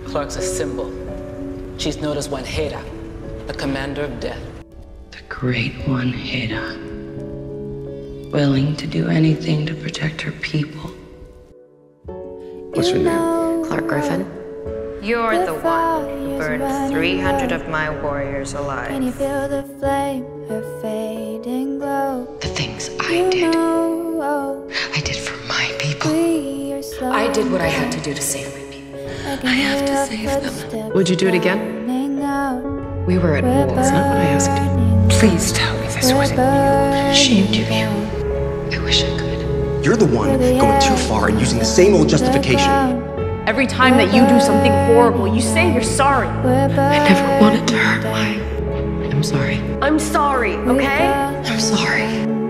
Clark's a symbol. She's known as Wanheda, the commander of death. The great Wanheda. Willing to do anything to protect her people. What's your name? Clark Griffin. You're the one who burned 300 of my warriors alive. Can you feel the flame, her fading glow? The things I did for my people. I did what I had to do to save my people. I have to save them. Would you do it again? We were at war. That's not what I asked you. Please tell me this wasn't you. Ashamed of you. I wish I could. You're the one going too far and using the same old justification. Every time that you do something horrible, you say you're sorry. I never wanted to hurt mine. I'm sorry. I'm sorry, okay? I'm sorry.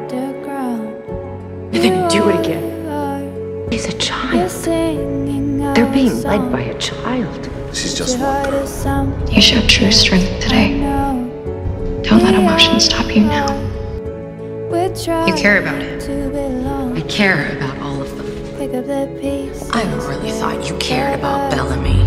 And then do it again. He's a child. They're being led by a child. She's just one girl. You showed true strength today. Don't let emotions stop you now. You care about it. I care about all of them. I really thought you cared about Bellamy.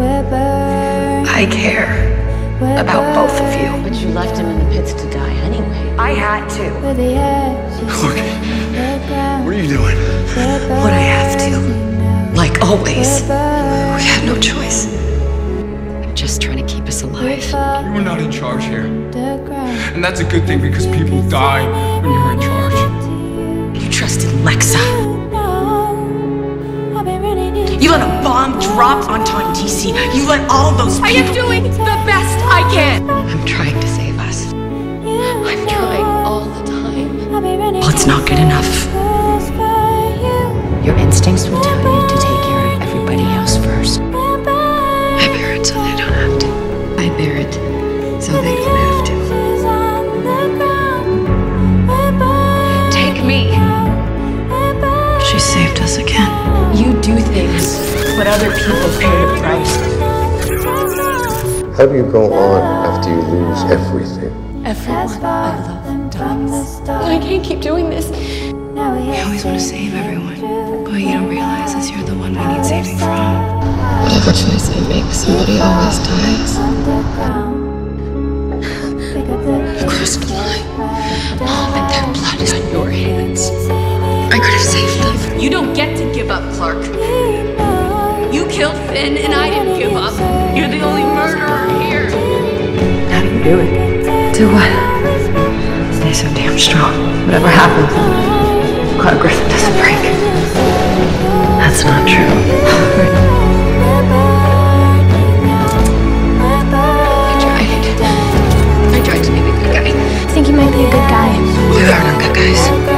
I care about both of you. But you left him in the pits to die anyway. I had to. Clark, what are you doing? What I have to. Like always. We had no choice. I'm just trying to keep us alive. You were not in charge here. And that's a good thing because people die when you're in charge. You trusted Lexa. You let a bomb drop on Taunton, DC. You let all those people... I am doing the best I can. I'm trying to save us. I'm trying all the time. Well, it's not good enough. Your instincts will tell you to take care of everybody else first. I bear it so they don't have to. I bear it so they don't have to. Take me. She saved us again. You do things, but other people pay the price. How do you go on after you lose everything? Everyone I love dies. I can't keep doing this. You always want to save everyone, but what you don't realize is you're the one we need saving from. Whatever choice I make, somebody always dies. You crossed the line. Mom and their blood is on your hands. I could have saved them. You don't get to give up, Clark. You killed Finn and I didn't give up. You're the only murderer here. How do you do it? Do what? Stay so damn strong. Whatever happens, Clark Griffin doesn't break. That's not true. I tried to be the good guy. I think you might be a good guy. There are no good guys.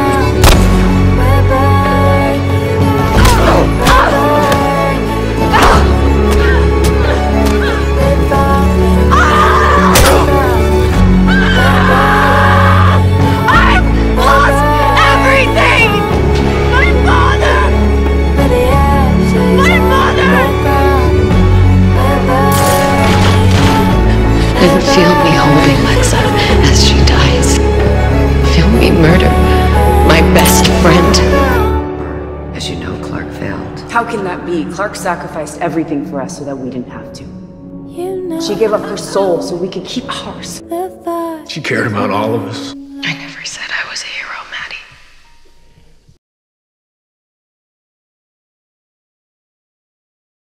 Feel me holding Lexa as she dies. Feel me murder my best friend. As you know, Clark failed. How can that be? Clark sacrificed everything for us so that we didn't have to. She gave up her soul so we could keep ours. She cared about all of us. I never